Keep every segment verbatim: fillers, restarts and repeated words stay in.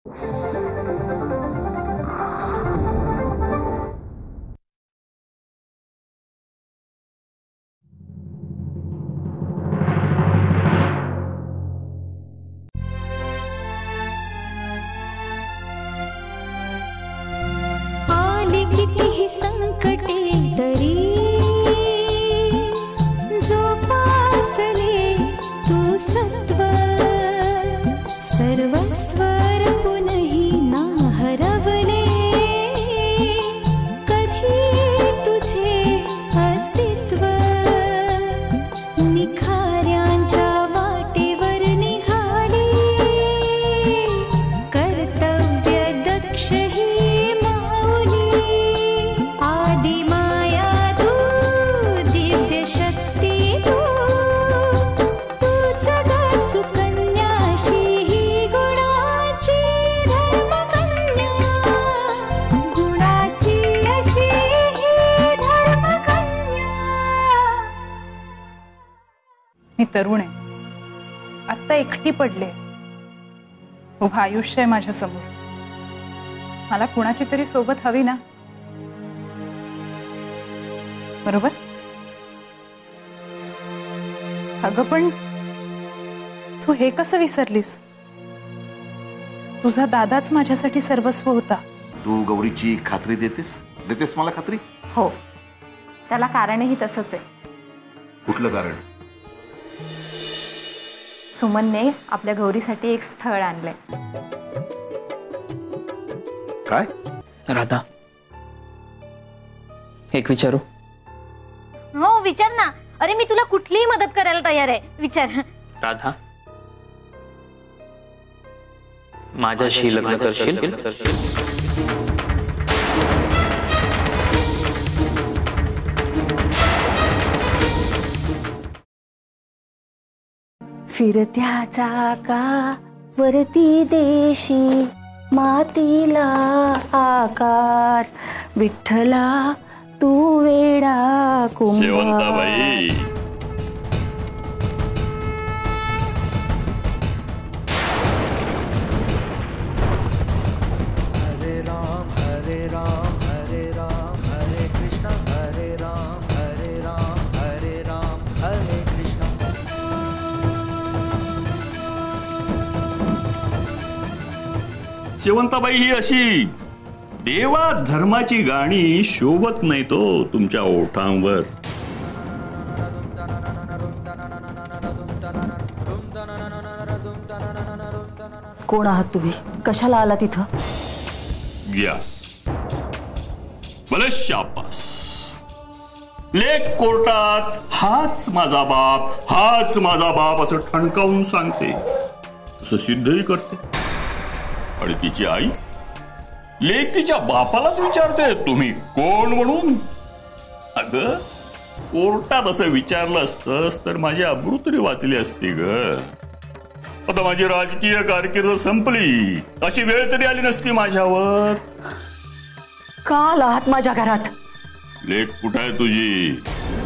कितीही संकटे तरी जोपासले तू सत्व सर्वस्व रपूनही ना हरवले कधी तुझे अस्तित्व निखाऱ्यांच्या वाटेवर निघाली कर्तव्य दक्ष ही मी तरुण आहे, आता एकटी पडले, उभं आयुष्य आहे माझ्या समोर. मला कुणाची तरी सोबत हवी ना, बरोबर? अगं पण तू हे कसं विसरलीस? तुझा दादाच माझ्यासाठी सर्वस्व होता. तू गौरीची खात्री देतेस देतेस मला खात्री? हो, त्याला कारणही तसंच आहे. कुठलं कारण? सुमनने आपल्या गौरीसाठी एक स्थळ आणलंय. काय? राधा, एक विचारू? हो विचार ना. अरे मी तुला कुठलीही मदत करायला तयार आहे, विचार. राधा, माझ्याशी लग्न करशील? फिरत्या चाका वरती देशी मातीला आकार विठ्ठला तू वेडा कुंभार. शेवंताबाई, हरे राम हरे राम हरे राम हरे कृष्ण हरे राम हरे राम हरे राम हरे कृष्ण. शेवंताबाई, ही अशी देवा धर्माची गाणी शोभत नाही तो तुमच्या ओठांवर. कोण आहात तुम्ही? कशाला आला तिथं? घ्या भले शाबास. लेक कोर्टात हाच माझा बाप, हाच माझा बाप असं ठणकावून सांगते, तसं सिद्धही करते. आणि तिची आई लेकीच्या बापालाच विचारते तुम्ही कोण म्हणून. अगं, कोर्टात असं विचारलं असतंस तर माझी अब्रू तरी वाचली असती ग. आता माझी राजकीय कारकीर्द संपली, अशी वेळ तरी आली नसती माझ्यावर. का आलात माझ्या घरात? लेक कुठं आहे तुझी?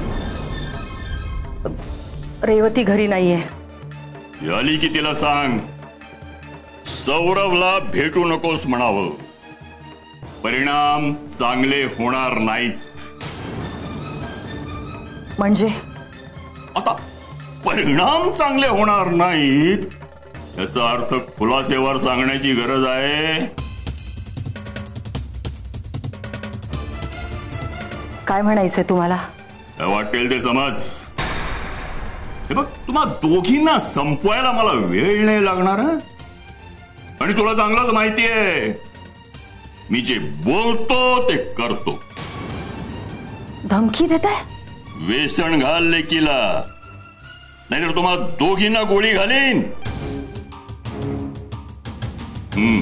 रेवती घरी नाहीये. आली की तिला सांग सौरवला भेटू नकोस म्हणावं. परिणाम चांगले होणार नाहीत. म्हणजे? आता परिणाम चांगले होणार नाहीत याचा अर्थ खुलासेवर सांगण्याची गरज आहे. काय म्हणायचंय तुम्हाला? वाटेल ते समज. हे बघ, तुम्हा दोघींना संपवायला मला वेळ नाही लागणार. आणि तुला चांगलंच माहिती आहे मी जे बोलतो ते करतो. धमकी देताय? वेसण घाल लेकीला, नाहीतर तुम्हा दोघींना गोळी घालीन. हम्म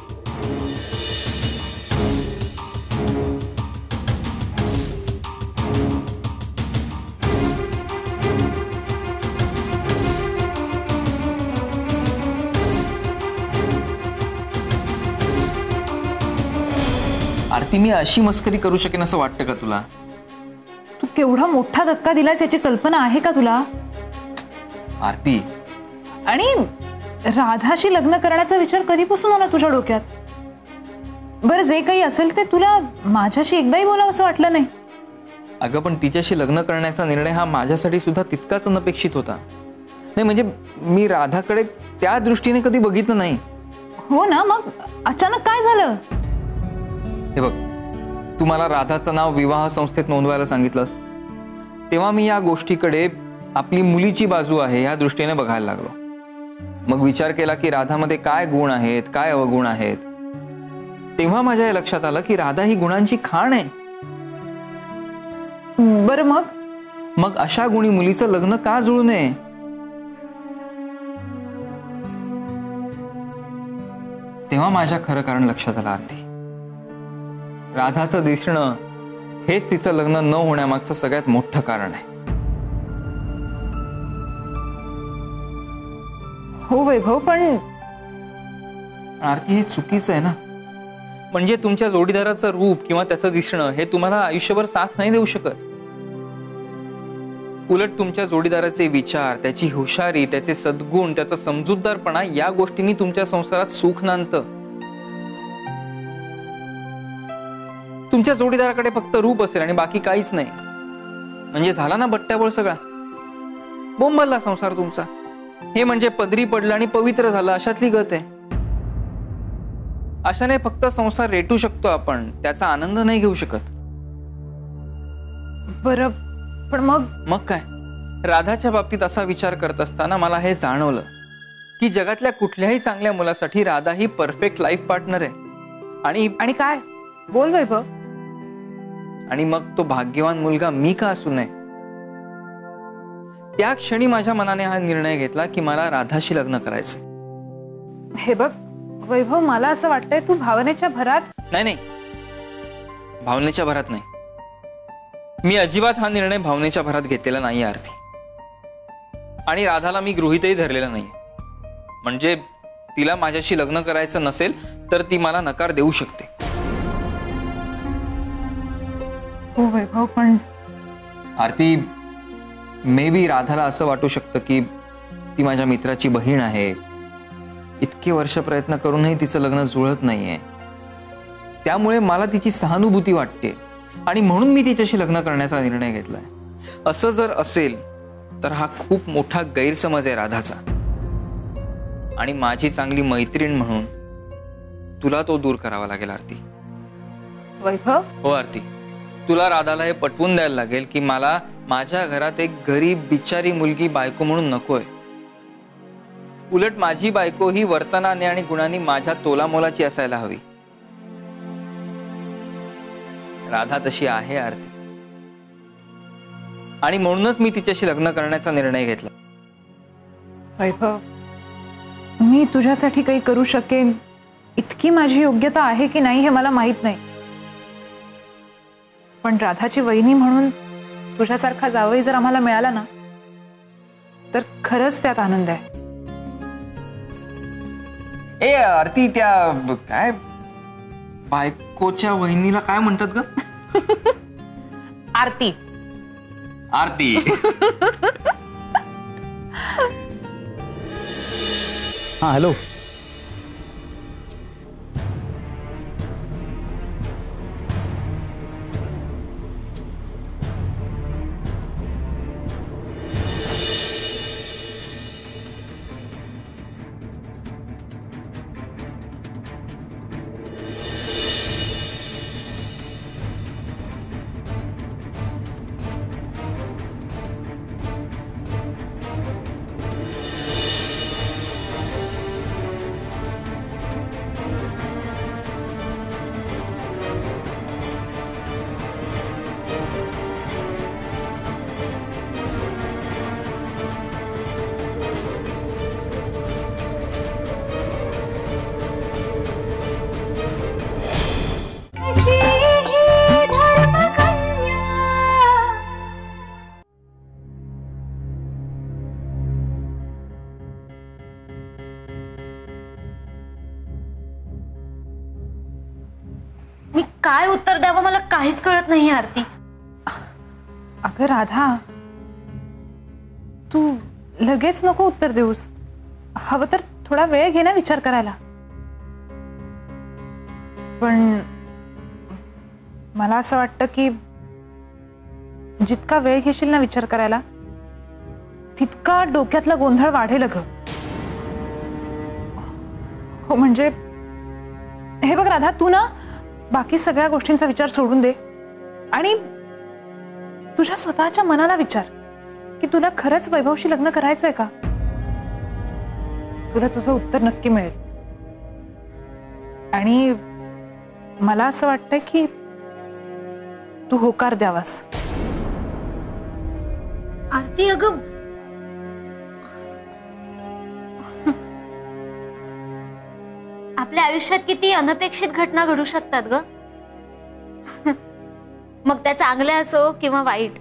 आरती, मी अशी मस्करी करू शकेन असं वाटतं का तुला? तू केवढा मोठा धक्का दिलास याची कल्पना आहे का तुला? आरती, आणि राधाशी लग्न करण्याचा विचार कधीपासून आला तुझ्या डोक्यात? बरं, जे काही असेल ते तुला माझ्याशी एकदाही बोलावं असं वाटलं नाही? अगं पण तिच्याशी लग्न करण्याचा निर्णय हा माझ्यासाठी सुद्धा तितकाच अनपेक्षित होता. नाही म्हणजे मी राधाकडे त्या दृष्टीने कधी बघितलं नाही. हो ना, मग अचानक काय झालं? हे बघ, तू मला राधाचं नाव विवाह संस्थेत नोंदवायला सांगितलंस तेव्हा मी या गोष्टीकडे आपली मुलीची बाजू आहे या दृष्टीने बघायला लागलो. मग विचार केला की राधामध्ये काय गुण आहेत, काय अवगुण आहेत. तेव्हा माझ्या हे लक्षात आलं की राधा ही गुणांची खाण आहे. बरं, मग मग अशा गुणी मुलीचं लग्न का जुळू नये? तेव्हा माझ्या खरं कारण लक्षात आलं आरती. राधाचं दिसणं हेच तिचं लग्न न होण्यामागचं सगळ्यात मोठं कारण आहे. हो वैभव, पण आरती हे चुकीचं आहे ना. म्हणजे तुमच्या जोडीदाराचं रूप किंवा त्याचं दिसणं हे तुम्हाला आयुष्यभर साथ नाही देऊ शकत. उलट तुमच्या जोडीदाराचे विचार, त्याची हुशारी, त्याचे सद्गुण, त्याचा समजूतदारपणा या गोष्टींनी तुमच्या संसारात सुख नांदतं. तुमच्या जोडीदाराकडे फक्त रूप असेल आणि बाकी काहीच नाही म्हणजे झाला ना बट्ट्याबोळ सगळा. बोंबलला संसार तुमचा. हे म्हणजे पदरी पडलं आणि पवित्र झालं अशातली गत आहे. अशाने फक्त संसार रेटू शकतो आपण, त्याचा आनंद नाही घेऊ शकत. बरं, पण मग मग काय, राधाच्या बाबतीत असा विचार करत असताना मला हे जाणवलं की जगातल्या कुठल्याही चांगल्या मुलासाठी राधा ही परफेक्ट लाईफ पार्टनर आहे. आणि आणि काय बोल वैभव. आणि मग तो भाग्यवान मुलगा मी का असू नये? त्या क्षणी माझ्या मनाने हा निर्णय घेतला की मला राधाशी लग्न करायचं. हे बघ वैभव, मला असं वाटतंय तू भावनेच्या भरात. नाही नाही, भावनेच्या भरात नाही. मी अजिबात हा निर्णय भावनेच्या भरात घेतलेला नाही आरती. आणि राधाला मी गृहीतही धरलेला नाही. म्हणजे तिला माझ्याशी लग्न करायचं नसेल तर ती मला नकार देऊ शकते. हो वैभव, पण आरती, मे बी राधाला असं वाटू शकतं की ती माझ्या मित्राची बहीण आहे. इतके वर्ष प्रयत्न करूनही तिचं लग्न जुळत नाहीये. त्यामुळे मला तिची सहानुभूती वाटते आणि म्हणून मी तिच्याशी लग्न करण्याचा निर्णय घेतलाय. असं जर असेल तर हा खूप मोठा गैरसमज आहे राधाचा. आणि माझी चांगली मैत्रीण म्हणून तुला तो दूर करावा लागेल आरती. वैभव, हो आरती, तुला राधाला हे पटवून द्यायला लागेल की मला माझ्या घरात एक गरीब बिचारी मुलगी बायको म्हणून नकोय. उलट माझी बायको ही वर्तनाने आणि गुणांनी माझ्या तोलामोलाची असायला हवी. राधा तशी आहे आरती. आणि म्हणूनच मी तिच्याशी लग्न करण्याचा निर्णय घेतला. वैभव, मी तुझ्यासाठी काही करू शकेन इतकी माझी योग्यता आहे की नाही हे मला माहित नाही. पण राधाची वहिनी म्हणून तुझ्यासारखा जावई जर आम्हाला मिळाला ना तर खरंच त्यात आनंद आहे. ए आरती, त्या काय बायकोच्या वहिनीला काय म्हणतात ग? आरती. आरती. हाँ हेलो. मी काय उत्तर द्यावं मला काहीच कळत नाही आरती. अगं राधा, तू लगेच नको उत्तर देऊस. हवं तर थोडा वेळ घे ना विचार करायला. पण मला असं वाटतं की जितका वेळ घेशील ना विचार करायला तितका डोक्यातला गोंधळ वाढेल ग. हो म्हणजे हे बघ राधा, तू ना बाकी सगळ्या गोष्टींचा विचार सोडून दे आणि तुझ्या स्वतःच्या मनाला विचार की तुला खरंच वैभवशी लग्न करायचंय का. तुला तुझं उत्तर नक्की मिळेल. आणि मला असं वाटतंय की तू होकार द्यावास. आरती अगं आपल्या आयुष्यात किती अनपेक्षित घटना घडू शकतात ग. मग त्या चांगल्या असो किंवा वाईट.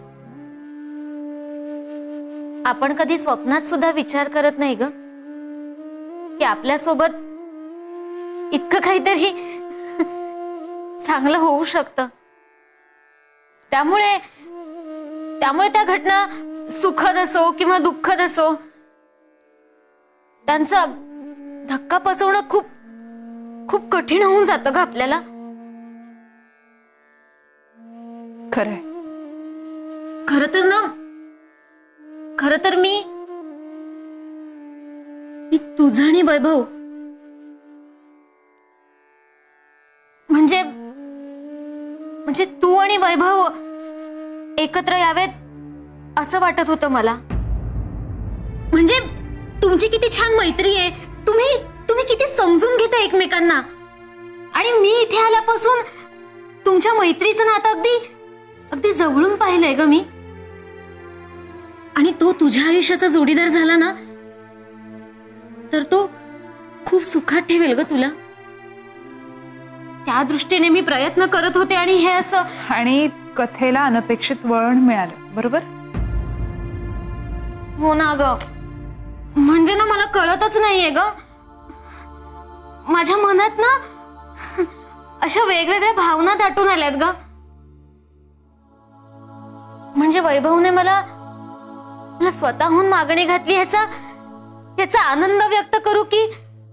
आपण कधी स्वप्नात सुद्धा विचार करत नाही ग की आपल्यासोबत इतकं काहीतरी चांगलं होऊ शकतं. त्यामुळे त्यामुळे त्या घटना सुखद असो किंवा दुःखद असो त्यांचा धक्का पचवणं खूप खूप कठीण होऊन जातं ग आपल्याला. खरंय. खर तर ना खर तर मी मी तुझं आणि वैभव म्हणजे म्हणजे तू आणि वैभव एकत्र यावेत असं वाटत होतं मला. म्हणजे तुमची किती छान मैत्री आहे. तुम्ही तुम्ही किती समजून घेता एकमेकांना. आणि मी इथे आल्यापासून तुमच्या मैत्रीचं नातं अगदी अगदी जवळून पाहिलंय ग मी. आणि तो तुझ्या आयुष्याचा जोडीदार झाला ना तर तो खूप सुखात ठेवेल ग तुला. त्या दृष्टीने मी प्रयत्न करत होते आणि हे असं. आणि कथेला अनपेक्षित वळण मिळालं. बरोबर. हो ना ग. म्हणजे ना मला कळतच नाहीये ग. माझ्या मनात ना अशा वेगवेगळ्या भावना दाटून आल्यात ग. म्हणजे वैभवने मला मला स्वतःहून मागणी घातली ह्याचा ह्याचा आनंद व्यक्त करू की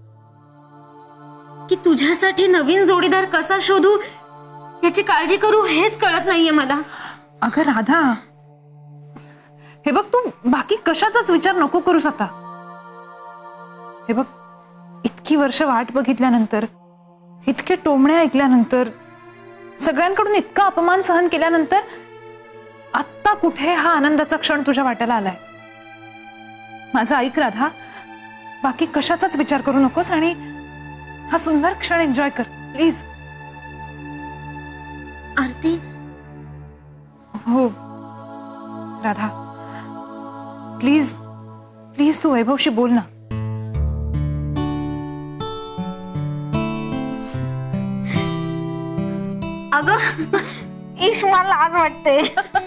की तुझ्यासाठी नवीन जोडीदार कसा शोधू याची काळजी करू हेच कळत नाहीये मला. अगं राधा, हे बघ तू बाकी कशाचाच विचार नको करूस आता. हे बघ इतकी वर्ष वाट बघितल्यानंतर, इतके टोमणे ऐकल्यानंतर, सगळ्यांकडून इतका अपमान सहन केल्यानंतर आत्ता कुठे हा आनंदाचा क्षण तुझ्या वाट्याला आलाय. माझा ऐक राधा, बाकी कशाचाच विचार करू नकोस आणि हा सुंदर क्षण एन्जॉय कर प्लीज. आरती. हो राधा, प्लीज प्लीज तू वैभवशी बोल ना. अगं ईश मला लाज वाटते.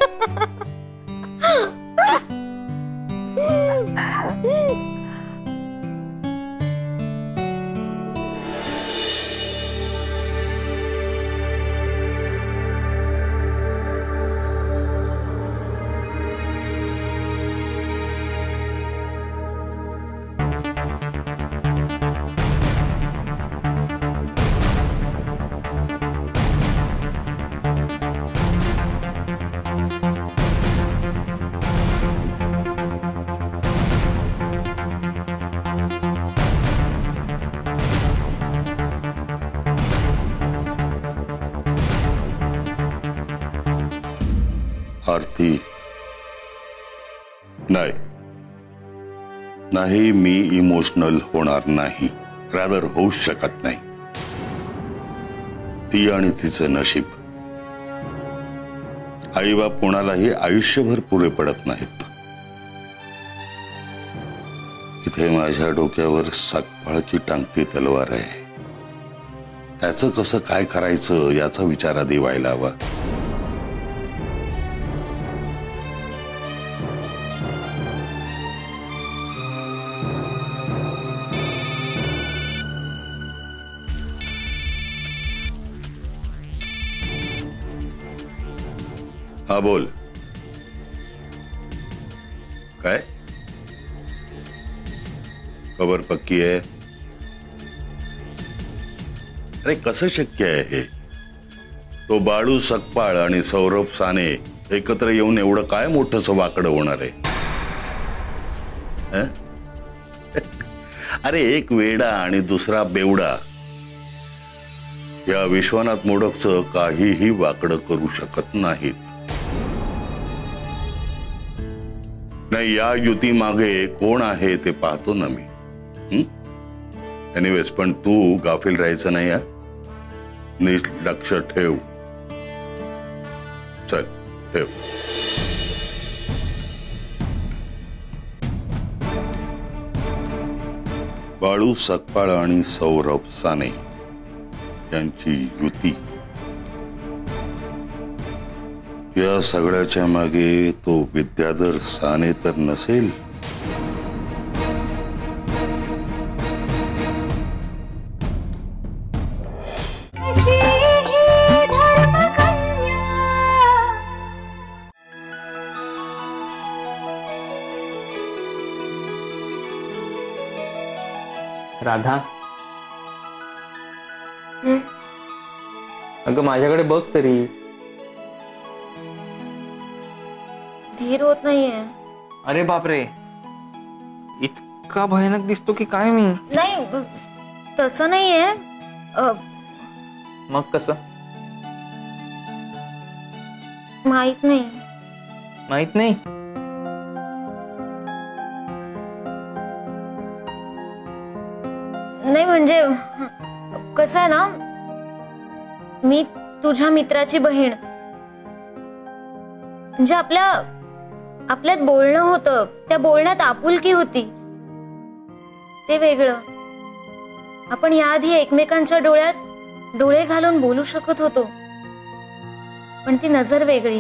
आरती, नाही नाही मी इमोशनल होणार नाही. रादर होऊच शकत नाही. ती आणि तिचं नशीब. आई बाप कोणालाही आयुष्यभर पुरे पडत नाहीत. इथे माझ्या डोक्यावर सागपाळाची टांगती तलवार आहे. त्याचं कसं काय करायचं याचा विचार आधी व्हायला हवा. हा बोल. काय खबर पक्की आहे? अरे कसं शक्य आहे हे? तो बाळू सकपाळ आणि सौरभ साने एकत्र येऊन एवढं काय मोठंसं वाकडं होणार आहे? हं? अरे एक वेडा आणि दुसरा बेवडा या विश्वनाथ मोडकचं काहीही वाकडं करू शकत नाहीत. नाही, या युती मागे कोण आहे ते पाहतो ना मी. एनिवेज, पण तू गाफील राहायचं नाही. हा, नीट लक्ष ठेव. चल ठेव. बाळू सकपाळ आणि सौरभ साने यांची युती, या सगळ्याच्या मागे तो विद्याधर साने तर नसेल? राधा, अगं माझ्याकडे बघ तरी. धीर होत नाहीये. अरे बापरे, इतका भयानक दिसतो की काय मी? नाही, तसं नाहीये. अ, मग कसं? माहित नाही. माहित नाही? नाही म्हणजे कसं आहे ना, मी तुझ्या मित्राची बहीण. म्हणजे आपल्या आपल्यात बोलणं होतं, त्या बोलण्यात आपुलकी होती, ते वेगळं. आपण याआधी एकमेकांच्या डोळ्यात डोळे घालून बोलू शकत होतो, पण ती नजर वेगळी.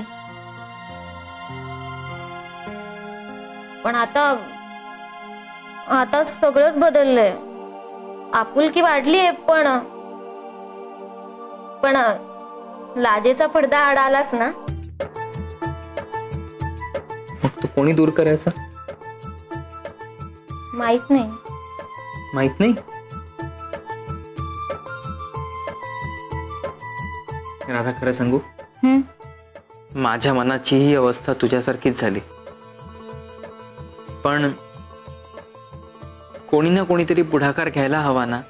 पण आता आता सगळंच बदललंय. आपुलकी वाढलीये, पण पण लाजेचा पडदा आड आलाच ना. मग तू कोणी दूर करायचा? माहित नाही. माहित नाही? राधा, खरं सांगू, माझ्या मनाची ही अवस्था तुझ्यासारखीच झाली. पण कोणी ना कोणीतरी पुढाकार घ्यायला हवा ना.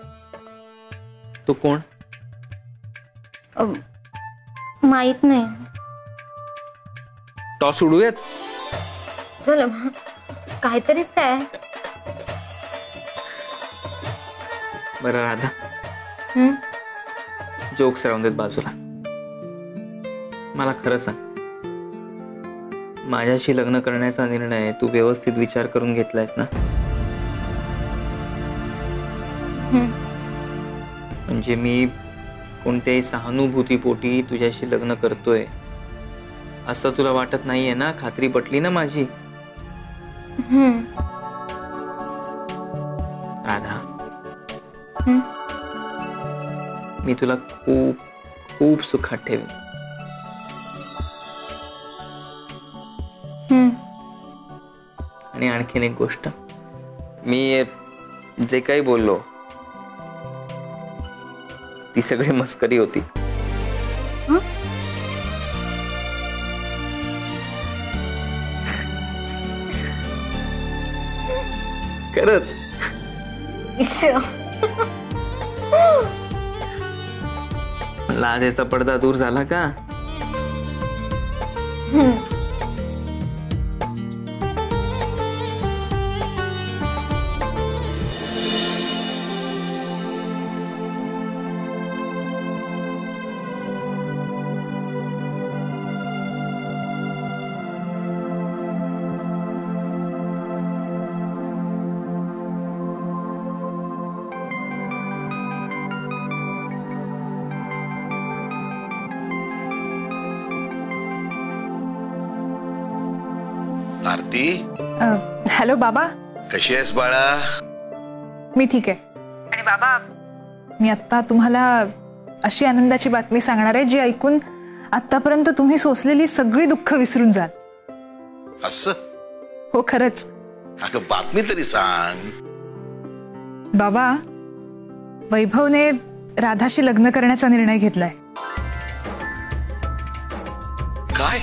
तू कोण? माहित नाही. टॉस उडूयात? चल, काहीतरीच काय. बरं राधा, हम्म जोक्स राहून देत बाजूला. मला खरं सांग, माझ्याशी लग्न करण्याचा निर्णय तू व्यवस्थित विचार करून घेतलायस ना? म्हणजे मी कोणत्याही सहानुभूतीपोटी तुझ्याशी लग्न करतोय असं तुला वाटत नाहीये ना? खात्री पटली ना माझी? राधा, मी तुला खूप खूप सुखात ठेवेन. आणि आणखीन एक गोष्ट, मी जे काही बोललो ती सगळी मस्करी होती. खरंच. लाजेचा पडदा दूर झाला का? आरती, हॅलो बाबा. कशी आहेस बाळा? मी ठीक आहे. आणि बाबा, मी आता तुम्हाला अशी आनंदाची बातमी सांगणार आहे जी ऐकून आतापर्यंत तुम्ही सोसलेली सगळी दुःख विसरून जाल. असं? हो, खरंच. अगं बातमी तरी सांग. बाबा, वैभवने राधाशी लग्न करण्याचा निर्णय घेतलाय. काय?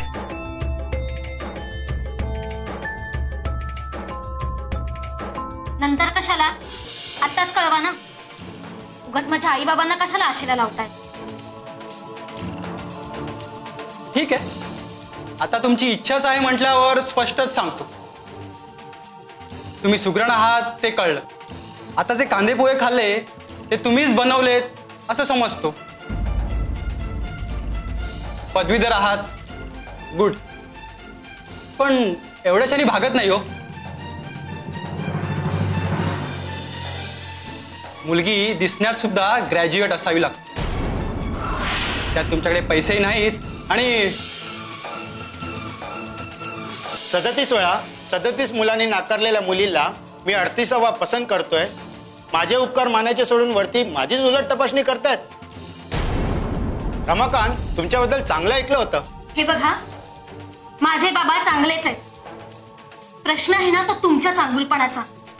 नंतर कशाला? आत्ताच कळवा ना. उगाच माझ्या आई बाबांना कशाला आशेला लावताय? ठीक आहे, आता तुमची इच्छाच आहे म्हटल्यावर स्पष्टच सांगतो. तुम्ही सुगरण आहात ते कळलं. आता जे कांदे पोहे खाल्ले ते तुम्हीच बनवलेत असं समजतो. पदवीधर आहात, गुड, पण एवढ्याशाने भागत नाही हो. मुलगी दिसण्यात सुद्धा ग्रॅज्युएट असावी लागते. त्यात तुमच्याकडे पैसेही नाहीत आणि सदतीस वेळा सदतीस मुलांनी नाकारलेल्या मुलीला मी अडतीसावा पसंत करतोय. माझे उपकार मानायचे सोडून वरती माझीच उलट तपासणी करतायत. रमाकांत, तुमच्याबद्दल चांगलं ऐकलं होतं. हे बघा, माझे बाबा चांगलेच आहेत. प्रश्न आहे ना तो तुमच्या चांगुलपणाचा.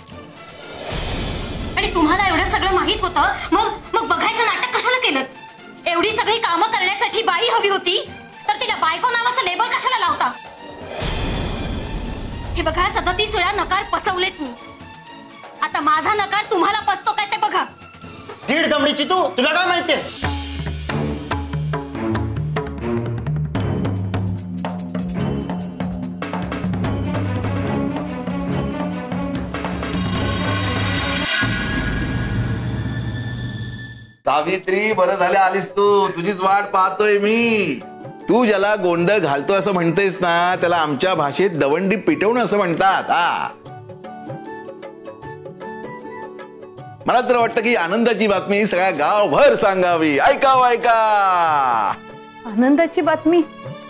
आणि तुम्हाला एवढं सगळं माहित होतं, मग मग बघायचं नाटक कशाला केलं? एवढी सगळी कामं करण्यासाठी बाई हवी होती, तर तिला बायको नावाचं लेबल कशाला लावता? हे बघा, सदतीस वेळा नकार पचवलेत मी. आता माझा नकार तुम्हाला पचतो काय ते बघा. दीड दमडीची तू, तुला काय माहितीये? सावित्री, बरं झालं आलीस तू. तुझीच वाट पाहतोय मी. तू ज्याला गोंधळ घालतो असं म्हणतेस ना, त्याला आमच्या भाषेत दवंडी पिटवणं असं म्हणतात. हा, मला तर वाटतं की आनंदाची बातमी सगळ्या गावभर सांगावी. ऐकाव ऐका. आनंदाची बातमी?